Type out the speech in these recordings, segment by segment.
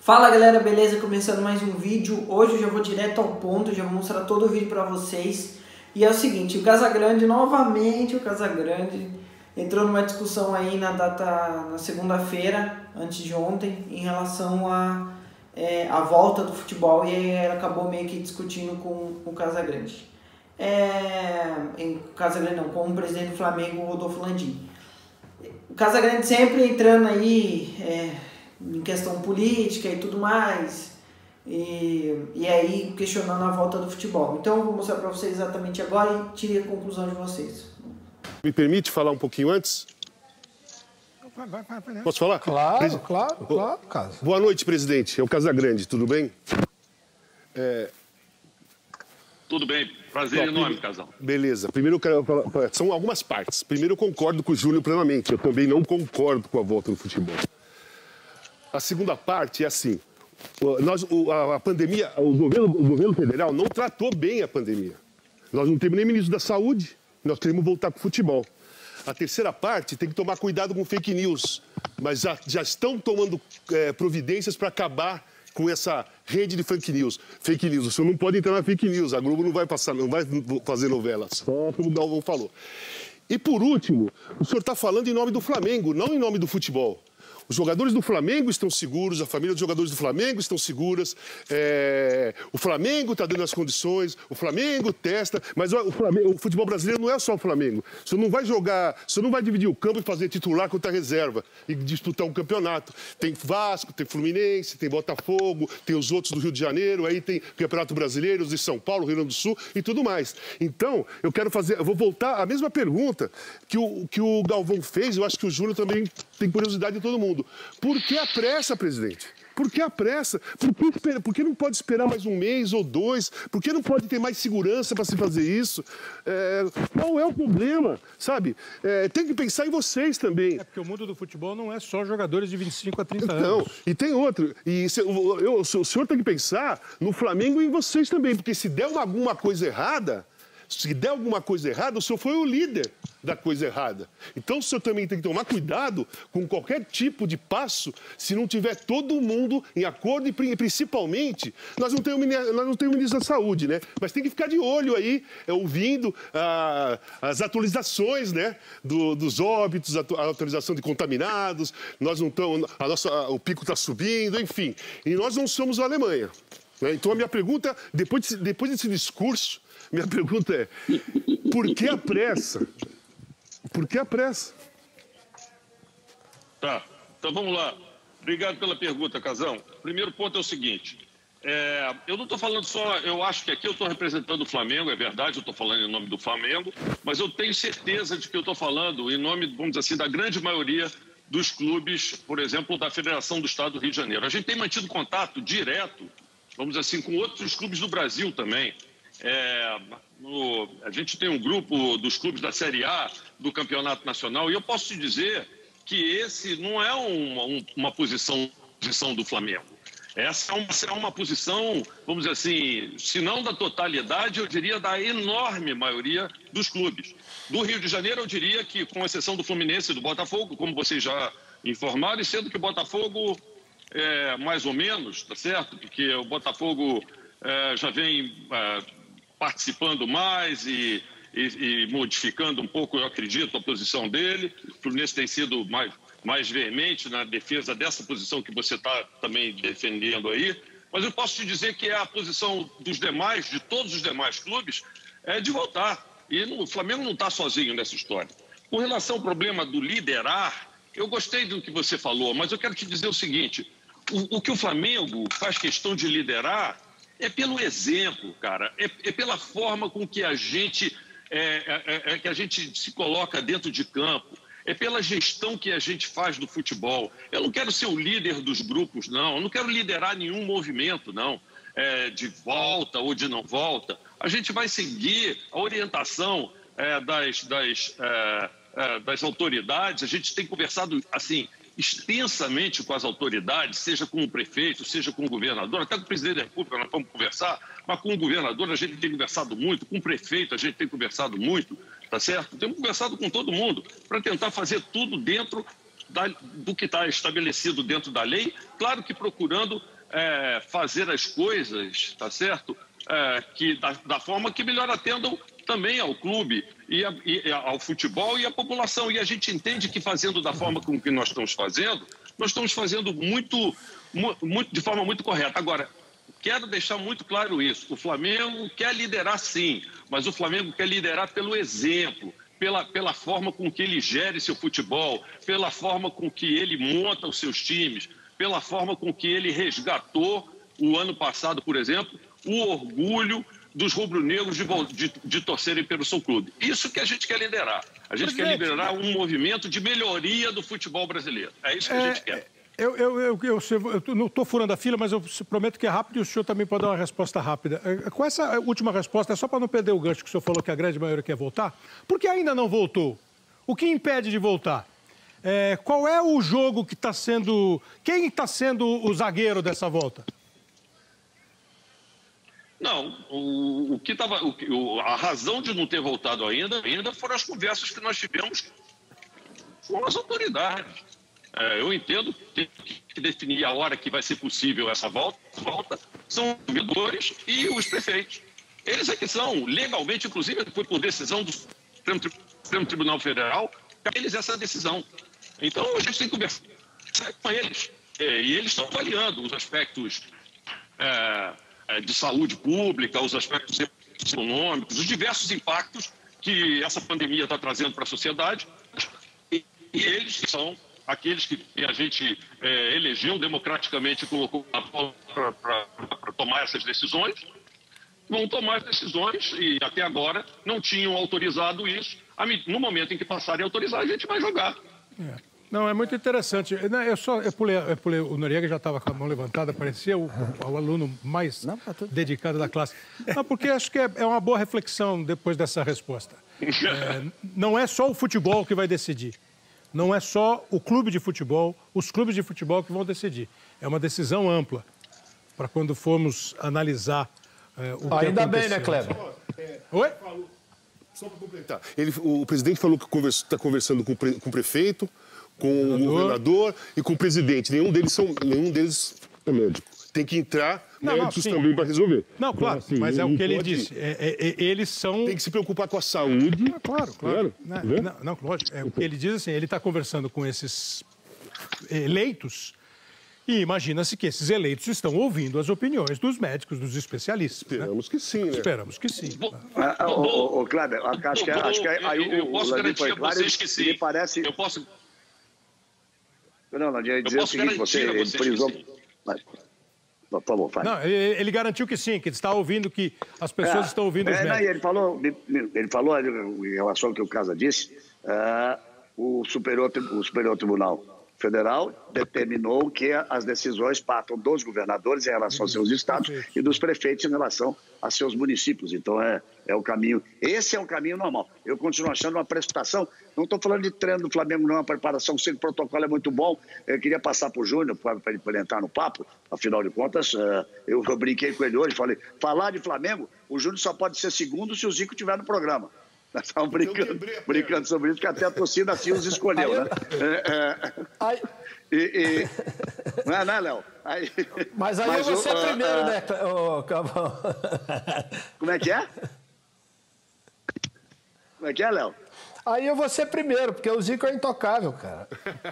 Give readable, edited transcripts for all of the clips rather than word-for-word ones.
Fala galera, beleza? Começando mais um vídeo. Hoje eu já vou direto ao ponto, já vou mostrar todo o vídeo pra vocês. E é o seguinte, o Casagrande, novamente o Casagrande entrou numa discussão aí na segunda-feira, antes de ontem, em relação a volta do futebol, e aí ele acabou meio que discutindo com o Casagrande. Com o presidente do Flamengo, Rodolfo Landim. O Casagrande sempre entrando aí em questão política e tudo mais, e aí questionando a volta do futebol. Então eu vou mostrar para vocês exatamente agora e tirei a conclusão de vocês. Me permite falar um pouquinho antes? Vai. Posso falar? Claro, Casa. Boa noite, presidente. É o Casagrande, tudo bem? Tudo bem, prazer enorme, Casal. Beleza. Primeiro eu quero falar, são algumas partes. Primeiro eu concordo com o Júnior plenamente, eu também não concordo com a volta do futebol. A segunda parte é assim, a pandemia, o governo federal não tratou bem a pandemia. Nós não temos nem ministro da saúde, nós queremos voltar com o futebol. A terceira parte tem que tomar cuidado com fake news, mas já estão tomando providências para acabar com essa rede de fake news. Fake news, o senhor não pode entrar na fake news, a Globo não vai fazer novela, só como o Galvão falou. E por último, o senhor está falando em nome do Flamengo, não em nome do futebol. Os jogadores do Flamengo estão seguros, a família dos jogadores do Flamengo estão seguras, o Flamengo está dando as condições, o Flamengo testa, mas o futebol brasileiro não é só o Flamengo. O senhor não vai jogar, o senhor não vai dividir o campo e fazer titular contra a reserva e disputar um campeonato. Tem Vasco, tem Fluminense, tem Botafogo, tem os outros do Rio de Janeiro, aí tem Campeonato Brasileiro, os de São Paulo, Rio Grande do Sul e tudo mais. Então, eu vou voltar à mesma pergunta que o Galvão fez, eu acho que o Júnior também tem curiosidade de todo mundo. Por que a pressa, presidente? Por que a pressa? Por que não pode esperar mais um mês ou dois? Por que não pode ter mais segurança para se fazer isso? Qual é o problema? Sabe? Tem que pensar em vocês também. É porque o mundo do futebol não é só jogadores de 25 a 30 anos. Não, e tem outro. E o senhor tem que pensar no Flamengo e em vocês também, porque se der alguma coisa errada, o senhor foi o líder da coisa errada. Então, o senhor também tem que tomar cuidado com qualquer tipo de passo, se não tiver todo mundo em acordo e, principalmente, nós não temos ministro da Saúde, né? Mas tem que ficar de olho aí, ouvindo as atualizações, né? Dos óbitos, a atualização de contaminados, nós não estamos, o pico está subindo, enfim. E nós não somos a Alemanha. Né? Então, a minha pergunta, depois desse discurso, minha pergunta é, por que a pressa? Por que a pressa? Tá, então vamos lá. Obrigado pela pergunta, Casão. Primeiro ponto é o seguinte, eu não estou falando só, eu acho que aqui eu estou representando o Flamengo, é verdade, eu estou falando em nome do Flamengo, mas eu tenho certeza de que eu estou falando em nome, vamos dizer assim, da grande maioria dos clubes, por exemplo, da Federação do Estado do Rio de Janeiro. A gente tem mantido contato direto, vamos dizer assim, com outros clubes do Brasil também. A gente tem um grupo dos clubes da Série A do Campeonato Nacional e eu posso te dizer que esse não é uma posição do Flamengo. Essa é uma posição, vamos dizer assim, se não da totalidade, eu diria da enorme maioria dos clubes. Do Rio de Janeiro, eu diria que, com exceção do Fluminense e do Botafogo, como vocês já informaram, e sendo que o Botafogo mais ou menos, tá certo? Porque o Botafogo já vem participando mais e modificando um pouco, eu acredito, a posição dele. O Fluminense tem sido mais veemente na defesa dessa posição que você está também defendendo aí. Mas eu posso te dizer que a posição de todos os demais clubes, é de voltar. E o Flamengo não está sozinho nessa história. Com relação ao problema do liderar, eu gostei do que você falou, mas eu quero te dizer o seguinte, o que o Flamengo faz questão de liderar é pelo exemplo, cara, é pela forma com que a gente se coloca dentro de campo, é pela gestão que a gente faz do futebol. Eu não quero ser o líder dos grupos, não, eu não quero liderar nenhum movimento, não, de volta ou de não volta. A gente vai seguir a orientação das autoridades, a gente tem conversado, assim, extensamente com as autoridades, seja com o prefeito, seja com o governador, até com o presidente da República nós vamos conversar, mas com o governador a gente tem conversado muito, com o prefeito a gente tem conversado muito, tá certo? Temos conversado com todo mundo para tentar fazer tudo dentro do que está estabelecido dentro da lei, claro que procurando fazer as coisas, tá certo? Da forma que melhor atendam também ao clube e ao futebol e à população. E a gente entende que fazendo da forma com que nós estamos fazendo de forma muito correta. Agora, quero deixar muito claro isso. O Flamengo quer liderar sim, mas o Flamengo quer liderar pelo exemplo, pela forma com que ele gere seu futebol, pela forma com que ele monta os seus times, pela forma com que ele resgatou, o ano passado, por exemplo, o orgulho dos rubro-negros de torcerem pelo seu clube. Isso que a gente quer liderar. A gente quer liderar um movimento de melhoria do futebol brasileiro. É isso que a gente quer. Eu não estou furando a fila, mas eu prometo que é rápido e o senhor também pode dar uma resposta rápida. Com essa última resposta, é só para não perder o gancho que o senhor falou que a grande maioria quer voltar, porque ainda não voltou. O que impede de voltar? Qual é o jogo que está sendo... Quem está sendo o zagueiro dessa volta? Não, a razão de não ter voltado ainda foram as conversas que nós tivemos com as autoridades. Eu entendo que tem que definir a hora que vai ser possível essa volta são os vereadores e os prefeitos. Eles é que são, legalmente, inclusive, foi por decisão do Supremo Tribunal Federal, eles essa decisão. Então, a gente tem que conversar com eles. E eles estão avaliando os aspectos de saúde pública, os aspectos econômicos, os diversos impactos que essa pandemia está trazendo para a sociedade. E eles são aqueles que a gente elegeu democraticamente e colocou para tomar essas decisões, vão tomar as decisões e até agora não tinham autorizado isso. No momento em que passarem a autorizar, a gente vai jogar. Não, é muito interessante. Eu pulei, o Noriega já estava com a mão levantada, parecia o aluno mais dedicado da classe. Não, porque acho que é uma boa reflexão depois dessa resposta. Não é só o futebol que vai decidir. Não é só o clube de futebol, os clubes de futebol que vão decidir. É uma decisão ampla para quando formos analisar o que ainda aconteceu. bem, né, Kleber? Oi? Só para completar. O presidente falou que está conversando com o prefeito, com o governador e com o presidente. Nenhum deles é médico. Tem que entrar médicos também para resolver. Não, claro, então, assim, mas é o que ele disse. Eles são... Tem que se preocupar com a saúde. Claro. Não, lógico. O que ele diz assim, ele está conversando com esses eleitos e imagina-se que esses eleitos estão ouvindo as opiniões dos médicos, dos especialistas. Esperamos que sim, né? Esperamos que sim. Kleber, acho que aí eu posso garantir a vocês que sim. Me parece... Eu posso... Não, ia dizer o seguinte, você frisou... Por favor, faz. Não, ele garantiu que sim, que está ouvindo, que as pessoas estão ouvindo os médicos. Ele falou, em relação ao que o Casa disse, o Superior Tribunal Federal determinou que as decisões partam dos governadores em relação aos seus estados e dos prefeitos em relação a seus municípios. Então, é o caminho. Esse é o caminho normal. Eu continuo achando uma precipitação. Não estou falando de treino do Flamengo, não. A preparação, sei que o protocolo é muito bom. Eu queria passar para o Júnior, para ele entrar no papo. Afinal de contas, eu brinquei com ele hoje. Falei, falar de Flamengo, o Júnior só pode ser segundo se o Zico estiver no programa. Nós estávamos brincando sobre isso, que até a torcida assim os escolheu, né? Não é, Léo? Mas aí eu vou ser primeiro, né, Cavão? Como é que é? Como é que é, Léo? Aí eu vou ser primeiro, porque o Zico é intocável, cara.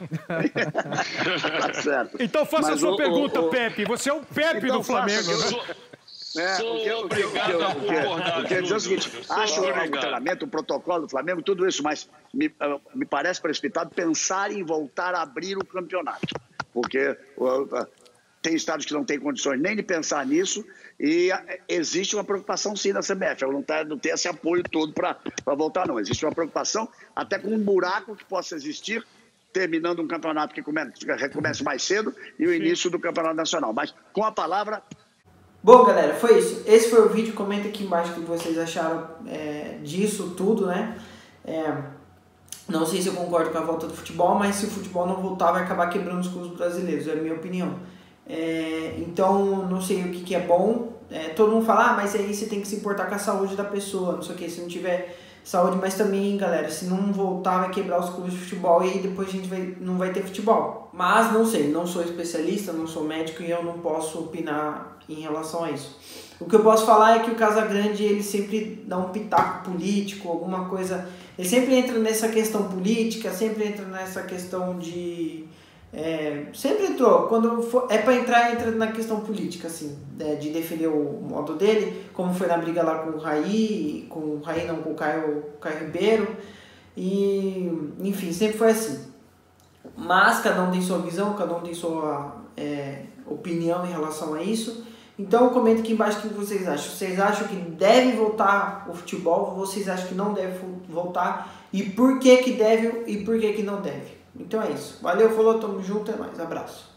Tá certo. Então faça a sua pergunta, Pepe. Você é o Pepe do Flamengo, né? Sou obrigado a concordar. Quer dizer o seguinte, acho o treinamento, o protocolo do Flamengo, tudo isso, mas me parece precipitado pensar em voltar a abrir o campeonato. Porque tem estados que não têm condições nem de pensar nisso e existe uma preocupação sim na CBF. Ela não tem esse apoio todo para voltar, não. Existe uma preocupação até com um buraco que possa existir terminando um campeonato que recomece mais cedo e o início do campeonato nacional. Mas com a palavra... Bom, galera, foi isso. Esse foi o vídeo. Comenta aqui embaixo o que vocês acharam disso tudo, né? Não sei se eu concordo com a volta do futebol, mas se o futebol não voltar, vai acabar quebrando os clubes brasileiros, é a minha opinião. Então, não sei o que é bom. Todo mundo fala, mas aí você tem que se importar com a saúde da pessoa, não sei o que. Se não tiver saúde, mas também, galera, se não voltar vai quebrar os clubes de futebol e aí depois a gente não vai ter futebol. Mas não sei, não sou especialista, não sou médico e eu não posso opinar em relação a isso. O que eu posso falar é que o Casagrande, ele sempre dá um pitaco político, alguma coisa, ele sempre entra nessa questão política, sempre entra nessa questão de... sempre entrou, quando é pra entrar, entra na questão política, assim, de defender o modo dele, como foi na briga lá com o Raí, com o Caio Ribeiro, e enfim, sempre foi assim. Mas cada um tem sua visão, cada um tem sua opinião em relação a isso. Então comenta aqui embaixo o que vocês acham. Vocês acham que deve voltar o futebol? Vocês acham que não deve voltar? E por que que deve e por que que não deve? Então é isso. Valeu, falou, tamo junto, é nóis. Abraço.